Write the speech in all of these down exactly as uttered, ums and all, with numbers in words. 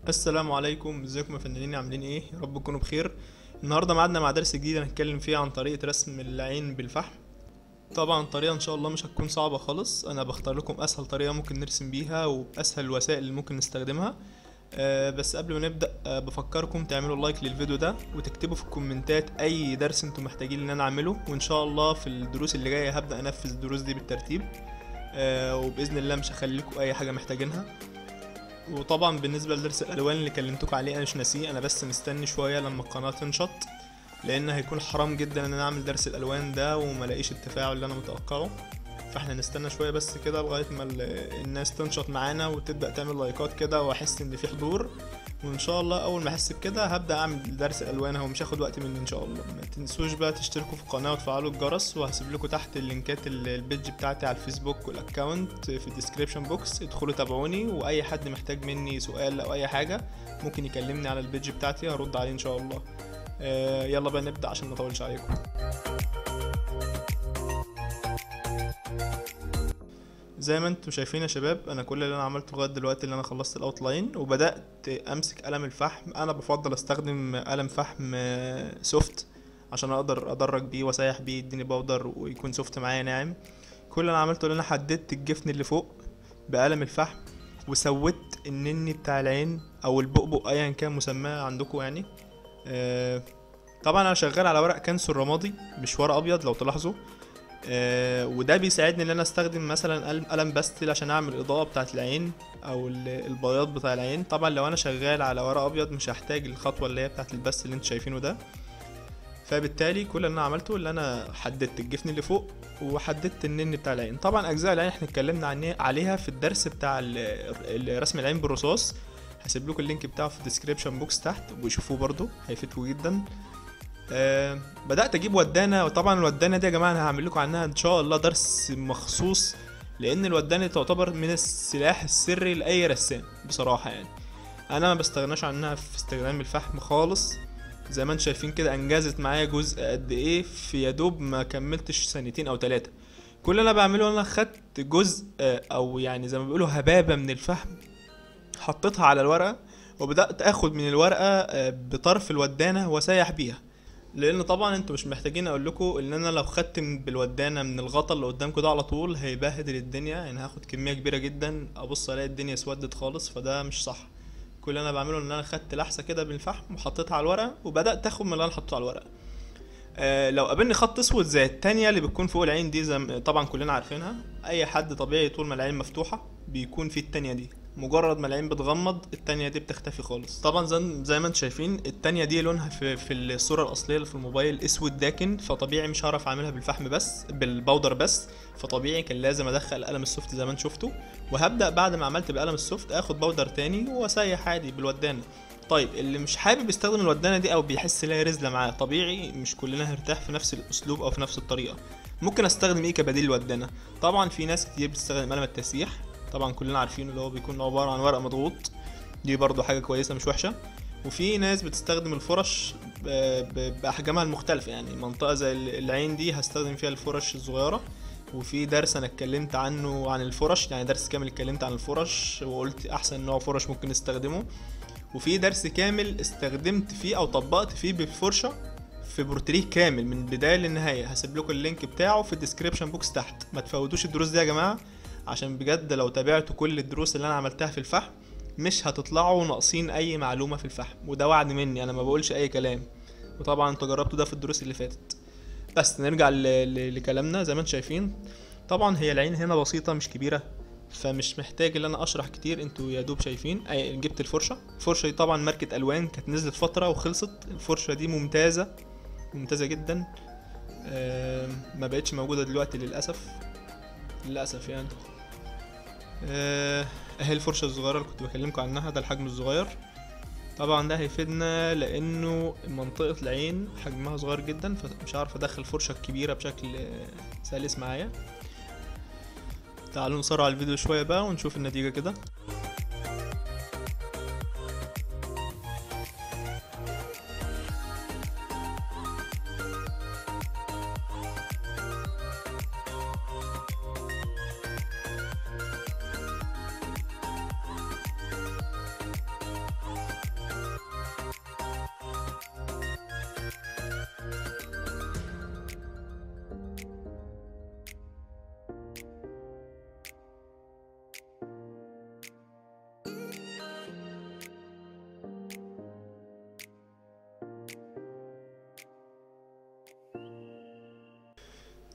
السلام عليكم، ازيكم يا فنانين؟ عاملين ايه؟ يا رب تكونوا بخير. النهارده معادنا مع درس جديد هنتكلم فيه عن طريقة رسم العين بالفحم. طبعا طريقة ان شاء الله مش هتكون صعبة خالص، انا بختار لكم اسهل طريقة ممكن نرسم بيها وباسهل الوسائل اللي ممكن نستخدمها. آه بس قبل ما نبدأ آه بفكركم تعملوا لايك للفيديو ده وتكتبوا في الكومنتات اي درس انتم محتاجين ان انا اعمله، وان شاء الله في الدروس اللي جاية هبدأ انفذ الدروس دي بالترتيب. آه وبإذن الله مش هخلي لكم اي حاجة محتاجينها. وطبعا بالنسبه لدرس الالوان اللي كلمتكم عليه انا مش ناسيه، انا بس مستني شويه لما القناه تنشط، لان هيكون حرام جدا ان انا اعمل درس الالوان ده وما الاقيش التفاعل اللي انا متوقعه. فاحنا نستنى شويه بس كده لغايه ما الناس تنشط معانا وتبدا تعمل لايكات كده واحس ان في حضور، وان شاء الله اول ما احس بكده هبدا اعمل درس الالوان اهو، مش هاخد وقت مني ان شاء الله. ما تنسوش بقى تشتركوا في القناه وتفعلوا الجرس، وهسيب لكم تحت اللينكات البيج بتاعتي على الفيسبوك والاكونت في الديسكريبشن بوكس، ادخلوا تابعوني، واي حد محتاج مني سؤال او اي حاجه ممكن يكلمني على البيج بتاعتي هرد عليه ان شاء الله. آه يلا بقى نبدا عشان ما اطولش عليكم. زي ما انتم شايفين يا شباب، انا كل اللي انا عملته لغايه دلوقتي اللي انا خلصت الاوتلاين وبدات امسك قلم الفحم. انا بفضل استخدم قلم فحم سوفت عشان اقدر ادرج بيه واسيح بيه، يديني باودر ويكون سوفت معايا ناعم. كل اللي انا عملته ان انا حددت الجفن اللي فوق بقلم الفحم، وسويت النني بتاع العين او البؤبؤ ايا كان مسماه عندكم يعني. آه طبعا انا شغال على ورق كانسون رمادي مش ورق ابيض لو تلاحظوا. آه وده بيساعدني ان انا استخدم مثلا قلم قلم باستل عشان اعمل الاضاءه بتاعه العين او البياض بتاع العين. طبعا لو انا شغال على ورق ابيض مش هحتاج الخطوه اللي هي بتاعه الباستل اللي انتوا شايفينه ده. فبالتالي كل اللي انا عملته اللي انا حددت الجفن اللي فوق وحددت النن بتاع العين. طبعا اجزاء العين احنا اتكلمنا عليها في الدرس بتاع رسم العين بالرصاص، هسيب لكم اللينك بتاعه في الديسكريبشن بوكس تحت وشوفوه برضو هيفيدكم جدا. أه بدأت اجيب ودانة، وطبعا الودانة دي يا جماعة انا هعمل لكم عنها ان شاء الله درس مخصوص، لان الودانة تعتبر من السلاح السري لاي رسام بصراحة يعني. انا ما بستغناش عنها في استخدام الفحم خالص. زي ما انتم شايفين كده انجزت معايا جزء قد ايه في يدوب ما كملتش سنتين او ثلاثة. كل اللي انا بعمله انا خدت جزء او يعني زي ما بيقولوا هبابة من الفحم، حطيتها على الورقة وبدأت اخد من الورقة بطرف الودانة واسيح بيها. لان طبعا انتوا مش محتاجين اقول لكم ان انا لو خدت بالودانه من الغطا اللي قدامكم ده على طول هيبهدل الدنيا، يعني هاخد كميه كبيره جدا ابص الاقي الدنيا اسودت خالص، فده مش صح. كل اللي انا بعمله ان انا خدت لحسه كده بالفحم وحطيتها على الورقه وبدات اخد من اللي انا حطيته على الورقه. آه لو قابلني خط اسود زي التانية اللي بتكون فوق العين دي، زي طبعا كلنا عارفينها، اي حد طبيعي طول ما العين مفتوحه بيكون في التانية دي، مجرد ما العين بتغمض التانية دي بتختفي خالص. طبعا زي, زي ما انتم شايفين التانية دي لونها في, في الصورة الأصلية اللي في الموبايل اسود داكن، فطبيعي مش هعرف اعملها بالفحم بس بالباودر بس، فطبيعي كان لازم ادخل القلم السوفت زي ما انتم شفتوا. وهبدأ بعد ما عملت بالقلم السوفت اخد باودر تاني واسيح عادي بالودانة. طيب اللي مش حابب يستخدم الودانة دي او بيحس لها رزلة معاه، طبيعي مش كلنا هنرتاح في نفس الاسلوب او في نفس الطريقة. ممكن استخدم ايه كبديل الودانة؟ طبعا في ناس كتير بتستخدم قلم التسييح، طبعا كلنا عارفين اللي هو بيكون عبارة عن ورق مضغوط، دي برضو حاجة كويسة مش وحشة. وفي ناس بتستخدم الفرش بأحجامها المختلفة، يعني منطقة زي العين دي هستخدم فيها الفرش الصغيرة. وفي درس انا اتكلمت عنه عن الفرش، يعني درس كامل اتكلمت عن الفرش وقلت احسن نوع فرش ممكن نستخدمه. وفي درس كامل استخدمت فيه او طبقت فيه بالفرشة في بورتريه كامل من البداية للنهاية، هسيب لكم اللينك بتاعه في الديسكريبشن بوكس تحت. ما تفوتوش الدروس دي يا جماعة، عشان بجد لو تابعتوا كل الدروس اللي انا عملتها في الفحم مش هتطلعوا ناقصين اي معلومة في الفحم، وده وعد مني، انا ما بقولش اي كلام. وطبعا انتوا جربتوا ده في الدروس اللي فاتت. بس نرجع لكلامنا. زي ما انتم شايفين طبعا هي العين هنا بسيطة مش كبيرة، فمش محتاج ان انا اشرح كتير، انتوا يا دوب شايفين. جبت الفرشة، الفرشة دي طبعا ماركة الوان كانت نزلت فترة وخلصت، الفرشة دي ممتازة ممتازة جدا. ما بقتش موجودة دلوقتي للأسف للأسف يعني. اهي الفرشة الصغيرة اللي كنت بكلمكم عنها، ده الحجم الصغير. طبعا ده هيفيدنا لانه منطقة العين حجمها صغير جدا، فمش عارف ادخل الفرشة الكبيرة بشكل سلس معايا. تعالوا نسرع الفيديو شوية بقى ونشوف النتيجة كده.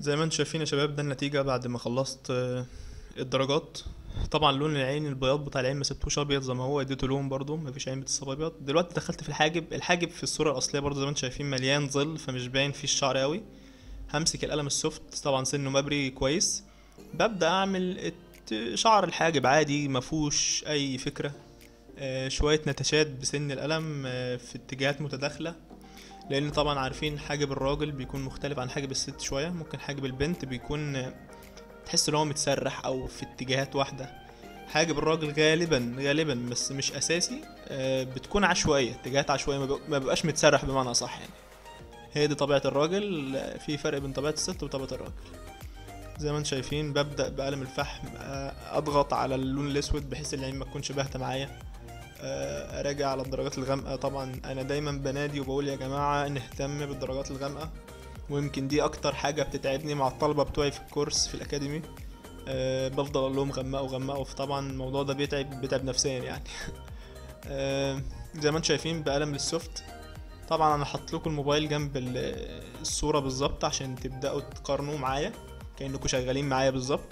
زي ما انتم شايفين يا شباب، ده النتيجة بعد ما خلصت آه، الدرجات. طبعا لون العين، البياض بتاع العين ما سبتوش ابيض زي ما هو، اديته لون برضو، مفيش عين بتصاب ابيض. دلوقتي دخلت في الحاجب. الحاجب في الصورة الاصلية برضو زي ما انتم شايفين مليان ظل، فمش باين فيه الشعر قوي. همسك القلم السوفت، طبعا سنه مبري كويس، ببدأ اعمل الت- شعر الحاجب عادي، مفهوش اي فكرة. آه، شوية نتشات بسن القلم آه، في اتجاهات متداخلة، لان طبعا عارفين حاجب الراجل بيكون مختلف عن حاجب الست شوية. ممكن حاجب البنت بيكون آه، تحس ان هو متسرح او في اتجاهات واحدة. حاجب الراجل غالبا غالبا بس مش اساسي آه، بتكون عشوائية، اتجاهات عشوائية، ما بيبقى- ما بيبقاش متسرح بمعنى صح يعني. هي دي طبيعة الراجل، آه، في فرق بين طبيعة الست وطبيعة الراجل. زي ما انتم شايفين ببدأ بقلم الفحم آه، اضغط على اللون الاسود بحيث العين ما تكونش باهتة معايا. آه، اراجع على الدرجات الغامقة. طبعا انا دايما بنادي وبقول يا جماعة نهتم بالدرجات الغامقة، ويمكن دي اكتر حاجة بتتعبني مع الطلبة بتوعي في الكورس في الاكاديمي. أه بفضل اقول لهم غمقوا غمقوا، فطبعا الموضوع ده بيتعب بيتعب نفسيا يعني. أه زي ما انتم شايفين بقلم للسوفت. طبعا انا حاطط لكم الموبايل جنب ال- الصورة بالظبط عشان تبدأوا تقارنوا معايا كأنكم شغالين معايا بالظبط.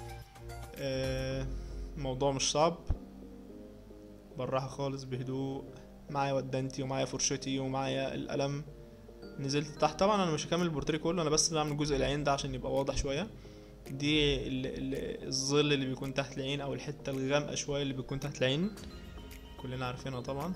أه الموضوع مش صعب، بالراحة خالص بهدوء. معايا ودانتي ومعايا فرشتي ومعايا القلم. نزلت تحت. طبعا انا مش هكمل البورتريه كله، انا بس بعمل جزء العين ده عشان يبقى واضح شوية. دي ال- ال- الظل اللي بيكون تحت العين او الحته الغامقه شويه اللي بيكون تحت العين، كلنا عارفينها طبعا.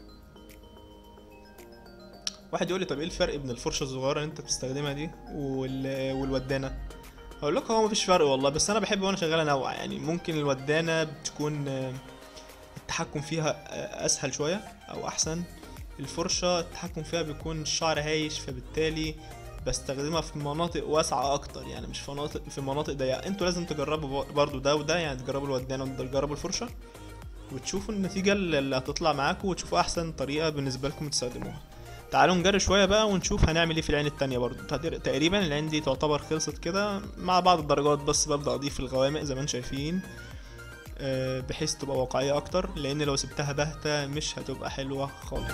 واحد يقول لي طب ايه الفرق بين الفرشه الصغيره اللي انت بتستخدمها دي وال... والودانه؟ هقول لك هو مفيش فرق والله، بس انا بحب وانا شغال انوع. يعني ممكن الودانه بتكون آه، التحكم فيها آه، اسهل شويه او احسن. الفرشه التحكم فيها بيكون الشعر هايش، فبالتالي بستخدمها في مناطق واسعة اكتر، يعني مش في مناطق في مناطق ضيقة. انتوا لازم تجربوا برضو ده وده، يعني تجربوا الودانة وتجربوا الفرشة وتشوفوا النتيجة اللي هتطلع معاكم، وتشوفوا احسن طريقة بالنسبة لكم تستخدموها. تعالوا نجري شوية بقى ونشوف هنعمل ايه في العين التانية. برضو تقدر- تقريبا العين دي تعتبر خلصت كده مع بعض الدرجات، بس ببدأ اضيف الغوامق زي ما انتم شايفين آه، بحيث تبقى واقعية اكتر، لان لو سبتها باهتة مش هتبقى حلوة خالص.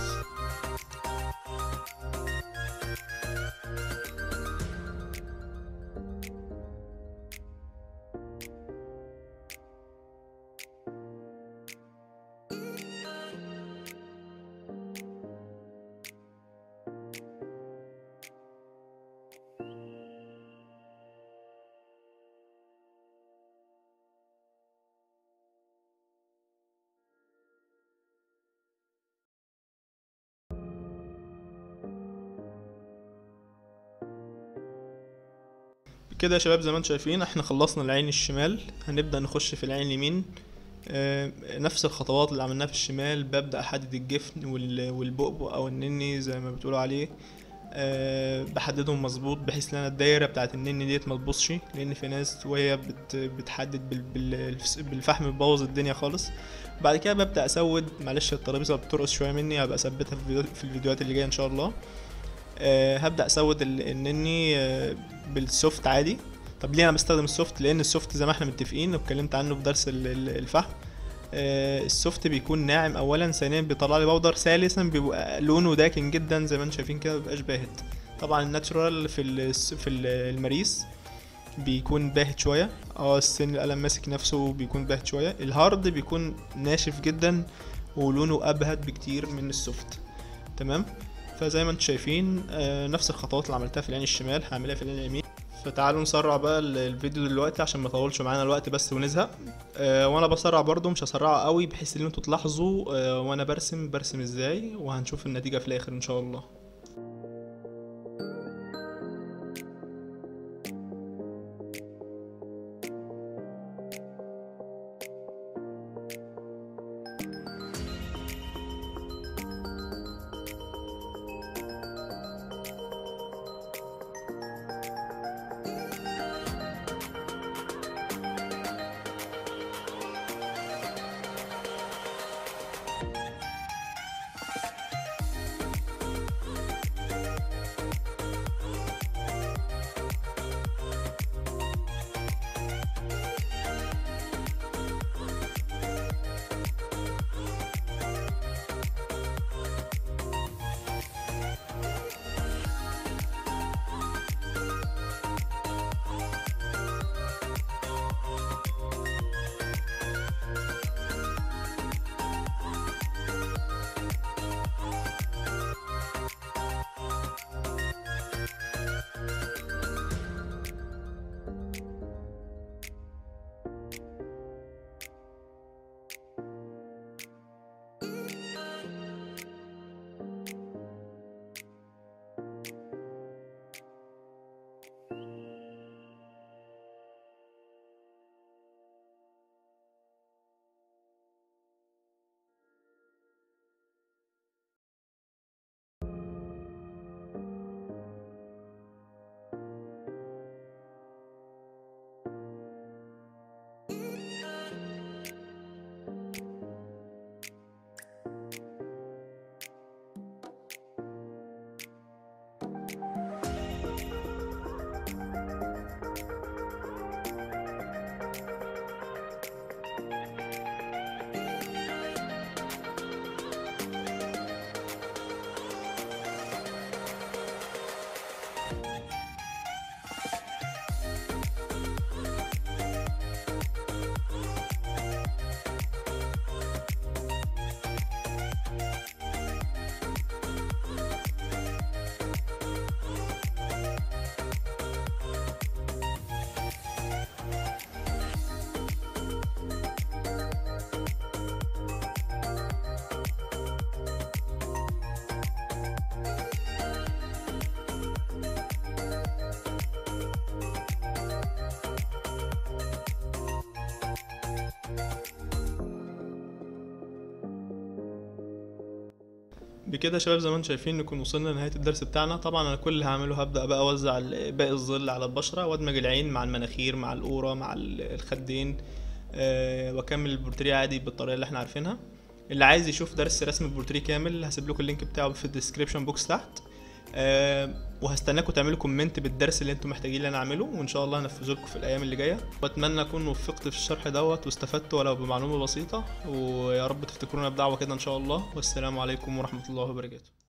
كده يا شباب زي ما انتم شايفين احنا خلصنا العين الشمال، هنبدأ نخش في العين اليمين. آه، نفس الخطوات اللي عملناها في الشمال، ببدأ احدد الجفن وال- والبؤبؤ او النني زي ما بتقولوا عليه. أه بحددهم مظبوط بحيث ان انا الدايره بتاعت النني ديت ما تبصش، لان في ناس وهي بت بتحدد بال بال بالفحم بتبوظ الدنيا خالص. بعد كده ببدا اسود. معلش الترابيزه بترقص شويه مني، هبقى اثبتها في الفيديو في الفيديوهات اللي جايه ان شاء الله. أه هبدا اسود ال- النني أه بالسوفت عادي. طب ليه انا بستخدم السوفت؟ لان السوفت زي ما احنا متفقين واتكلمت عنه في درس ال- ال- الفحم. آه، السوفت بيكون ناعم اولا، ثانيا بيطلع لي بودر، ثالثا بيبقى لونه داكن جدا زي ما انتم شايفين كده، مبيبقاش باهت. طبعا الناتشورال في ال- في ال- المريس بيكون باهت شويه. اه السن القلم ماسك نفسه بيكون باهت شويه. الهارد بيكون ناشف جدا ولونه ابهت بكتير من السوفت. تمام. فزي ما انتم شايفين آه، نفس الخطوات اللي عملتها في العين الشمال هعملها في العين اليمين. فتعالوا نسرع بقى ال- الفيديو دلوقتي عشان ما يطولش معانا الوقت بس ونزهق. أه وانا بسرع برضو مش هسرعه قوي بحيث ان انتوا تلاحظوا أه وانا برسم برسم ازاي، وهنشوف النتيجة في الاخر ان شاء الله. بكده يا شباب زي ما انتم شايفين نكون وصلنا لنهايه الدرس بتاعنا. طبعا انا كل اللي هعمله هبدا بقى اوزع ال- باقي الظل على البشره، وادمج العين مع المناخير مع القوره مع ال- الخدين، أه واكمل البورتريه عادي بالطريقه اللي احنا عارفينها. اللي عايز يشوف درس رسم البورتريه كامل هسيب لكم اللينك بتاعه في الديسكريبشن بوكس تحت. أه وهستناكم تعملوا كومنت بالدرس اللي انتم محتاجين ان انا اعمله، وان شاء الله هنفذه لكم في الايام اللي جايه. واتمنى اكون وفقت في الشرح دوت واستفدت ولو بمعلومه بسيطه، ويا رب تفتكرونا بدعوه كده ان شاء الله. والسلام عليكم ورحمه الله وبركاته.